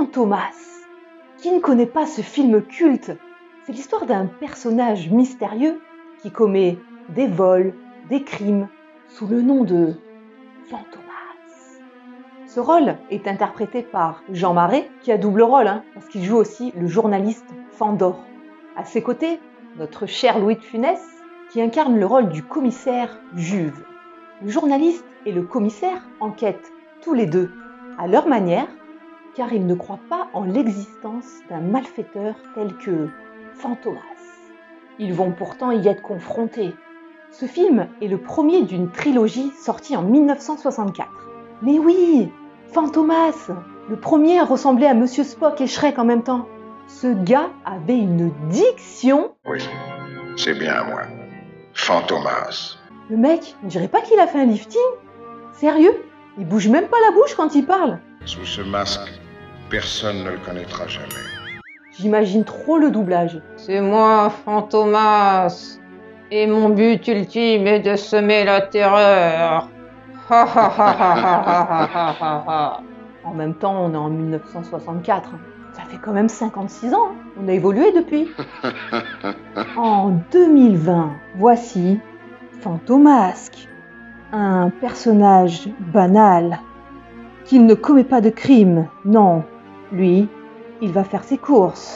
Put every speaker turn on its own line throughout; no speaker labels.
Fantomas. Qui ne connaît pas ce film culte? C'est l'histoire d'un personnage mystérieux qui commet des vols, des crimes, sous le nom de Fantomas. Ce rôle est interprété par Jean Marais, qui a double rôle, parce qu'il joue aussi le journaliste Fandor. À ses côtés, notre cher Louis de Funès, qui incarne le rôle du commissaire Juve. Le journaliste et le commissaire enquêtent tous les deux, à leur manière, car ils ne croient pas en l'existence d'un malfaiteur tel que Fantomas. Ils vont pourtant y être confrontés. Ce film est le premier d'une trilogie sortie en 1964. Mais oui, Fantomas, le premier à ressembler à Monsieur Spock et Shrek en même temps. Ce gars avait une diction.
Oui, c'est bien moi. Fantomas.
Le mec, on dirait pas qu'il a fait un lifting. Sérieux, il bouge même pas la bouche quand il parle.
Sous ce masque, personne ne le connaîtra jamais.
J'imagine trop le doublage.
C'est moi, Fantomas, et mon but ultime est de semer la terreur. Ha ha ha ha ha ha ha ha.
En même temps, on est en 1964. Ça fait quand même 56 ans. On a évolué depuis. En 2020, voici Fantomasque, un personnage banal, qui ne commet pas de crime. Non, lui, il va faire ses courses.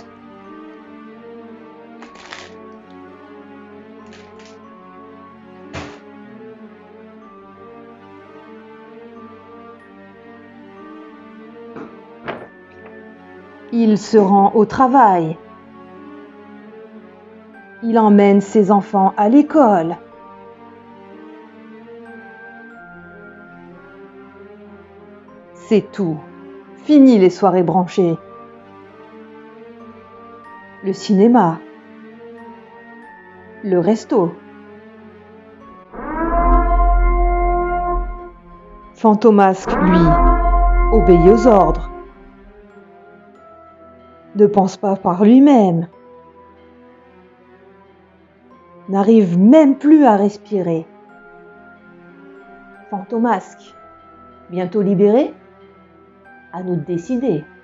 Il se rend au travail. Il emmène ses enfants à l'école. C'est tout. Fini les soirées branchées. Le cinéma. Le resto. Fantomasque, lui, obéit aux ordres. Ne pense pas par lui-même. N'arrive même plus à respirer. Fantomasque, bientôt libéré? À nous de décider.